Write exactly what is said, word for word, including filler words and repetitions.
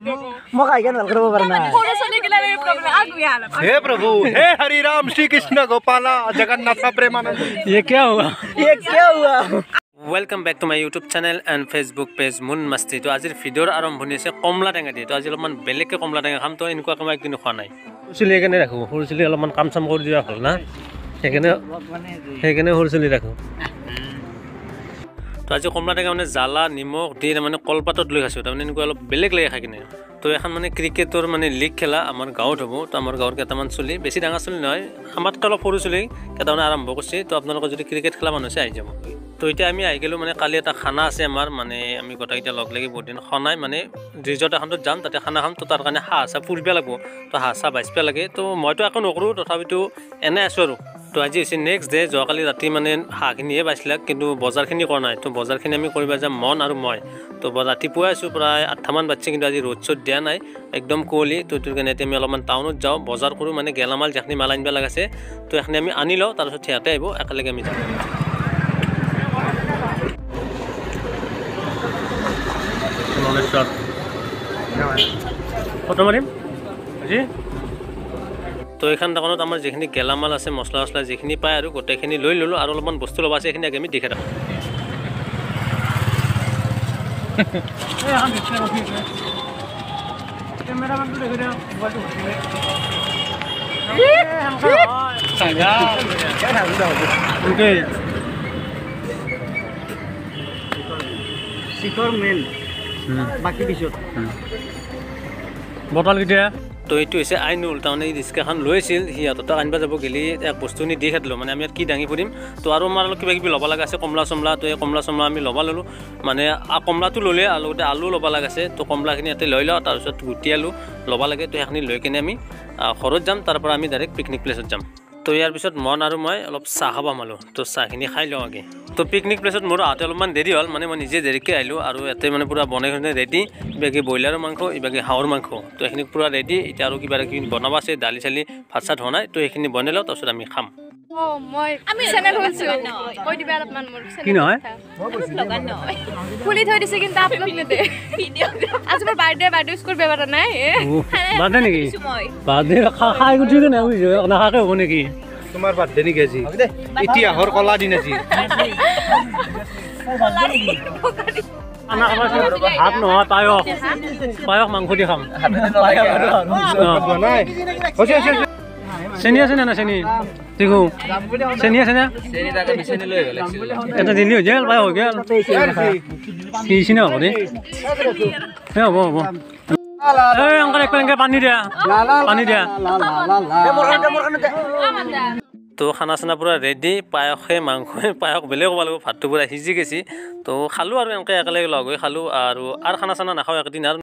মই খাই কেন ভাল কৰিব পৰা নাই हे प्रभु हे हरि राम श्री कृष्ण गोपाला जगन्नाथ प्रेमानंद ये क्या हुआ ये क्या हुआ welcome back to my YouTube channel and Facebook page मुन मस्ती तो आज भिडिओर आरम्भणि আছে কমলা টেঙা দি তো আজি অলপমান বেলেগকে কমলা টেঙা খাম তো এনেকুৱা কাম একদিন খোৱা নাই হুচলি এখানে ৰাখো হুচলি অলপমান কাম চাম কৰি দিয়া ভাল না এখানে এখানে হুচলি ৰাখো তো আজি কমলা টেঙা মানে জ্বালা নিমখ দি মানে কলপাতত লৈ খাইছো তাৰমানে এনেকুৱা অলপ বেলেগ লাগে খাই কিনে তো এখন মানে ক্ৰিকেটৰ মানে লিগ খেলা আমাৰ গাঁৱত হ'ব তো আমাৰ গাঁৱৰ কেইটামান চলি বেছি ডাঙৰ চলি নহয় আমাতকৈ অলপ সৰু চলি কেইটামানে আৰম্ভ কৰিছে তো আপোনালোকে যদি ক্ৰিকেট খেলা মানুহ আছে আহি যাব তো এতিয়া আমি আহি গেলো মানে কালি এটা খানা আছে আমাৰ মানে আমি গোটেইটা লগ লাগি বহুত দিন খনাই মানে ৰিজৰ্ট এখনত যাম তাতে খানা খাম তো তাৰ কাৰণে হাঁহ চাহ পুৰিব লাগিব তো হাঁহ চাহ বাইছ পেয়া লাগে তো মইতো একো নকৰোঁ তথাপিতো এনে আছোঁ আৰু তো আজি হৈছে নেক্সট ডে যোৱাকালি ৰাতি মানে হাঁহখিনিয়ে বাইছিলাক কিন্তু বজাৰখিনি কৰা নাই তো বজাৰখিনি আমি কৰিব যাম মন আৰু মই তো ৰাতিপুৱাই আছোঁ প্ৰায় আঠটামান বাজিছে কিন্তু আজি ৰ'দ চ'দ দিয়া নাই একদম কুঁৱলী তো এইটোৰ কাৰণে এতিয়া আমি অলপমান টাউনত যাওঁ বজাৰ কৰোঁ মানে গেলামাল যিখিনি মাল আনিব লগা আছে তো এইখিনি আমি আনি লওঁ তাৰপিছত সিহঁতে আহিব একেলগে আমি যাম ফটো মাৰিম আজি তো এইখন দোকানত আমাৰ যিখিনি গেলামাল আছে মছলা মছলা যিখিনি পায় আৰু গোটেইখিনি লৈ ল'লোঁ আৰু অলপমান বস্তু ল'ব আছে এইখিনি আমি দেখে থাকোঁ শিখৰ মেইন বাকি পিছত বটল কেতিয়া তো এইটো হৈছে আইনুল তাৰমানে এই ৰিক্সাখন লৈছিল সিহঁতৰ তাক আনিব যাব গেলি এক বস্তুখিনি দি খেদিলোঁ মানে আমি ইয়াত কি দাঙি ফুৰিম তো আৰু আমাৰ অলপ কিবা কিবি ল'ব লগা আছে কমলা চমলা তো এই কমলা চমলা আমি ল'ব ল'লোঁ মানে কমলাটো ল'লে আৰু লগতে আলু ল'ব লগা আছে তো কমলাখিনি ইয়াতে লৈ লওঁ তাৰপিছত গুটি আলু ল'ব লাগে তো সেইখিনি লৈ কিনে আমি ঘৰত যাম তাৰ পৰা আমি ডাইৰেক্ট পিকনিক প্লেচত যাম তো ইয়াৰ পিছত মন আৰু মই অলপ চাহ খাব মালোঁ তো চাহখিনি খাই লওঁ আগে তো পিকনিক প্লেচত মোৰ আহোঁতে অলপমান দেৰি হ'ল মানে মই নিজে দেৰিকৈ আহিলোঁ আৰু ইয়াতে মানে পূৰা বনাই কিনে ৰেডি ইবাগে ব্ৰইলাৰৰ মাংস ইবাগে হাঁহৰ মাংস তো সেইখিনি পূৰা ৰেডি এতিয়া আৰু কিবা কিবি বনাব আছে দালি চালি ভাত চাত হোৱা নাই তো সেইখিনি বনাই লওঁ তাৰপিছত আমি খাম কি নহয় খুলি থৈ দিছে কিন্তু আপলোড নেদে আজি মোৰ বাৰ্থডে বাৰ্থডে স্কুল বেবাৰ নাই বাৰ্থডে নেকি বাৰ্থডে খাই উঠি কিনে নাখাকে হ'ব নেকি তোমাৰ বাৰ্থডে নেকি আজি ইতিহাসৰ কলা দিন আজি ভাত নহয় পায়স পায়স মাংস দি খাম চেনি আছে না চেনি দেখো চেনি আছে না এটা দিলি হৈ গেল পায়স হৈ গেল কি চিনি হ'ব দেই হ'ব হ'ব এই অংকল এক পেলেংকে পানী দিয়া পানী দিয়া তো খানা চানা পূৰা ৰেডি পায়সে মাংসে পায়স বেলেগ ক'ব লাগিব ভাতটো পূৰা সিজি গৈছে তো খালোঁ আৰু এনেকৈ একেলগে লগ হৈ খালোঁ আৰু আৰু খানা চানা নাখাওঁ একদিন আৰু